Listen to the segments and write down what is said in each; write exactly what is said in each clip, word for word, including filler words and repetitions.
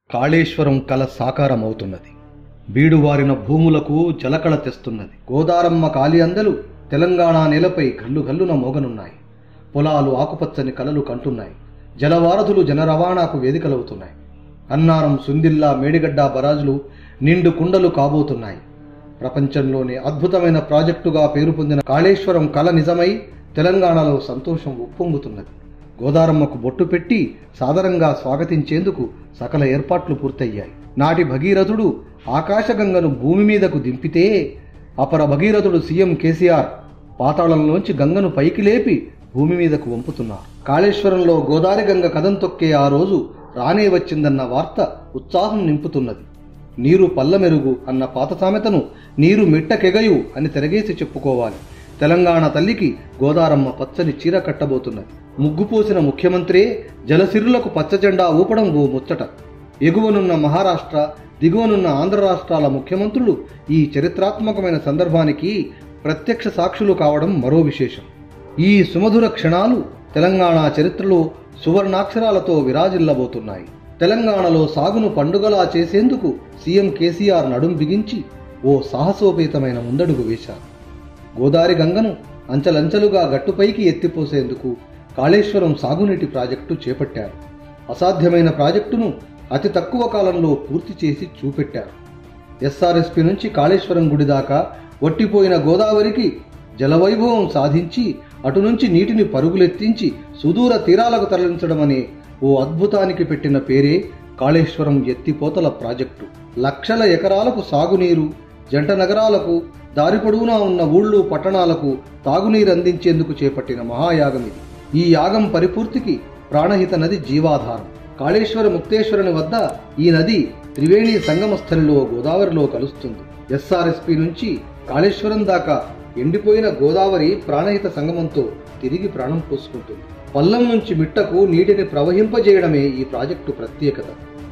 కాళేశ్వరం కల సాకారమవుతున్నది. బీడువారిన భూములకు జలకళ తెస్తున్నది. గోదారమ్మ కాలి అందలు తెలంగాణ నేలపై గల్లు గల్లున మోగనున్నాయి. పొలాలు ఆకుపచ్చని కలలు కంటున్నాయి. జలవారధులు జన రవాణాకు వేదికలవుతున్నాయి. అన్నారం, సుందిల్లా, మేడిగడ్డ బరాజులు నిండు కుండలు కాబోతున్నాయి. ప్రపంచంలోనే అద్భుతమైన ప్రాజెక్టుగా పేరు పొందిన కాళేశ్వరం కల నిజమై తెలంగాణలో సంతోషం ఉప్పొంగుతున్నది. గోదారమ్మకు బొట్టు పెట్టి సాదరంగా స్వాగతించేందుకు సకల ఏర్పాట్లు పూర్తయ్యాయి. నాటి భగీరథుడు ఆకాశగంగను భూమి మీదకు దింపితే అపర భగీరథుడు సీఎం కేసీఆర్ పాతాళంలోంచి గంగను పైకి లేపి భూమి మీదకు వంపుతున్నారు. కాళేశ్వరంలో గోదావరి గంగ కదం తొక్కే ఆ రోజు రానే వచ్చిందన్న వార్త ఉత్సాహం నింపుతున్నది. నీరు పల్లమెరుగు అన్న పాత సామెతను నీరు మిట్టకెగయు అని తిరగేసి చెప్పుకోవాలి. తెలంగాణ తల్లికి గోదారమ్మ పచ్చని చీర కట్టబోతున్నది. ముగ్గుపోసిన ముఖ్యమంత్రే జలసిరులకు పచ్చజెండా ఊపడం ఓ ముచ్చట. ఎగువనున్న మహారాష్ట్ర, దిగువనున్న ఆంధ్ర రాష్ట్రాల ముఖ్యమంత్రులు ఈ చరిత్రాత్మకమైన సందర్భానికి ప్రత్యక్ష సాక్షులు కావడం మరో విశేషం. ఈ సుమధుర క్షణాలు తెలంగాణ చరిత్రలో సువర్ణాక్షరాలతో విరాజిల్లబోతున్నాయి. తెలంగాణలో సాగును పండుగలా చేసేందుకు సీఎం కేసీఆర్ నడుం బిగించి ఓ సాహసోపేతమైన ముందడుగు వేశారు. గోదావరి గంగను అంచలంచలుగా గట్టుపైకి ఎత్తిపోసేందుకు కాళేశ్వరం సాగునీటి ప్రాజెక్టు చేపట్టారు. అసాధ్యమైన ప్రాజెక్టును అతి తక్కువ కాలంలో పూర్తి చేసి చూపెట్టారు. ఎస్ఆర్ఎస్పీ నుంచి కాళేశ్వరం గుడి దాకా ఒట్టిపోయిన గోదావరికి జలవైభవం సాధించి అటు నుంచి నీటిని పరుగులెత్తించి సుదూర తీరాలకు తరలించడం అనే ఓ అద్భుతానికి పెట్టిన పేరే కాళేశ్వరం ఎత్తిపోతల ప్రాజెక్టు. లక్షల ఎకరాలకు సాగునీరు, జంట నగరాలకు, దారి పొడవునా ఉన్న ఊళ్ళు పట్టణాలకు తాగునీరు అందించేందుకు చేపట్టిన మహాయాగం ఇది. ఈ యాగం పరిపూర్తికి ప్రాణహిత నది జీవాధారం. కాళేశ్వర ముక్తేశ్వరుని వద్ద ఈ నది త్రివేణి సంగమస్థలిలో గోదావరిలో కలుస్తుంది. ఎస్ఆర్ఎస్పీ నుంచి కాళేశ్వరం దాకా ఎండిపోయిన గోదావరి ప్రాణహిత సంగమంతో తిరిగి ప్రాణం పోసుకుంటుంది. పల్లం నుంచి మిట్టకు నీటిని ప్రవహింపజేయడమే ఈ ప్రాజెక్టు ప్రత్యేకత.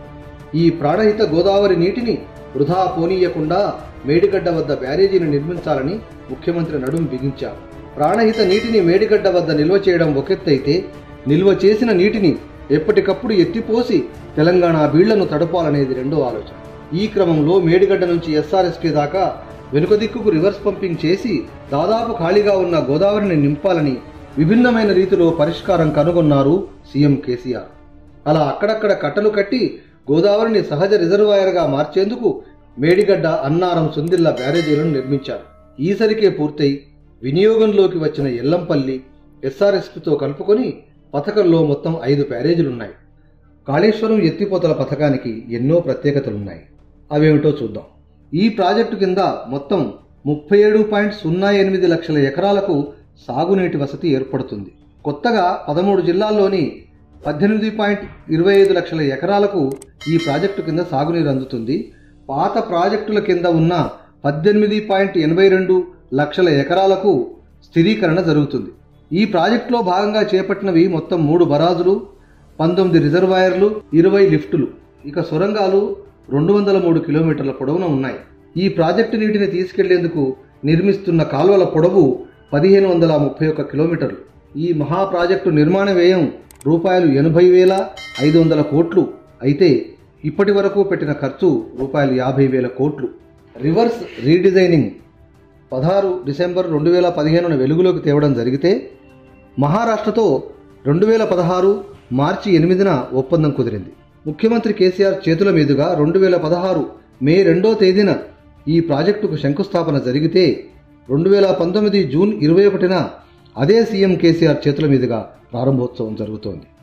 ఈ ప్రాణహిత గోదావరి నీటిని వృధా పోనీయకుండా మేడిగడ్డ వద్ద బ్యారేజీని నిర్మించాలని ముఖ్యమంత్రి నడుం బిగించారు. ప్రాణహిత నీటిని మేడిగడ్డ వద్ద నిల్వ చేయడం ఒకెత్తైతే, నిల్వ చేసిన నీటిని ఎప్పటికప్పుడు ఎత్తిపోసి తెలంగాణ బీళ్లను తడపాలనేది రెండో ఆలోచన. ఈ క్రమంలో మేడిగడ్డ నుంచి ఎస్ఆర్ఎస్పీ దాకా వెనుక దిక్కుకు రివర్స్ పంపింగ్ చేసి దాదాపు ఖాళీగా ఉన్న గోదావరిని నింపాలని విభిన్నమైన రీతిలో పరిష్కారం కనుగొన్నారు సీఎం కేసీఆర్. అలా అక్కడక్కడ కట్టలు కట్టి గోదావరిని సహజ రిజర్వాయర్గా మార్చేందుకు మేడిగడ్డ, అన్నారం, సుందిల్ల బ్యారేజీలను నిర్మించారు. ఈసరికే పూర్తయి వినియోగంలోకి వచ్చిన ఎల్లంపల్లి ఎస్ఆర్ఎస్పీతో కలుపుకొని పథకంలో మొత్తం ఐదు బ్యారేజీలున్నాయి. కాళేశ్వరం ఎత్తిపోతల పథకానికి ఎన్నో ప్రత్యేకతలున్నాయి. అవేమిటో చూద్దాం. ఈ ప్రాజెక్టు కింద మొత్తం ముప్పై ఏడు పాయింట్ సున్నా ఎనిమిది లక్షల ఎకరాలకు సాగునీటి వసతి ఏర్పడుతుంది. కొత్తగా పదమూడు జిల్లాల్లోని పద్దెనిమిది పాయింట్ ఇరవై ఐదు లక్షల ఎకరాలకు ఈ ప్రాజెక్టు కింద సాగునీరు అందుతుంది. పాత ప్రాజెక్టుల కింద ఉన్న పద్దెనిమిది పాయింట్ ఎనభై రెండు లక్షల ఎకరాలకు స్థిరీకరణ జరుగుతుంది. ఈ ప్రాజెక్టులో భాగంగా చేపట్టినవి మొత్తం మూడు బరాజులు, పంతొమ్మిది రిజర్వాయర్లు, ఇరవై లిఫ్టులు, ఇక సొరంగాలు రెండు వందల మూడు కిలోమీటర్ల పొడవున ఉన్నాయి. ఈ ప్రాజెక్టు నీటిని తీసుకెళ్లేందుకు నిర్మిస్తున్న కాల్వల పొడవు పదిహేను వందల ముప్పై ఒక్క కిలోమీటర్లు. ఈ మహా ప్రాజెక్టు నిర్మాణ వ్యయం రూపాయలు ఎనభై వేల ఐదు వందల కోట్లు అయితే ఇప్పటి వరకు పెట్టిన ఖర్చు రూపాయలు యాభై వేల కోట్లు. రివర్స్ రీడిజైనింగ్ పదహారు డిసెంబర్ రెండు వేల పదిహేనున వెలుగులోకి తేవడం జరిగితే మహారాష్ట్రతో రెండు వేల పదహారు మార్చి ఎనిమిదిన ఒప్పందం కుదిరింది. ముఖ్యమంత్రి కేసీఆర్ చేతుల మీదుగా రెండు వేల పదహారు మే రెండో తేదీన ఈ ప్రాజెక్టుకు శంకుస్థాపన జరిగితే రెండు వేల పంతొమ్మిది జూన్ ఇరవై ఒకటిన అదే సీఎం కేసీఆర్ చేతుల మీదుగా ప్రారంభోత్సవం జరుగుతోంది.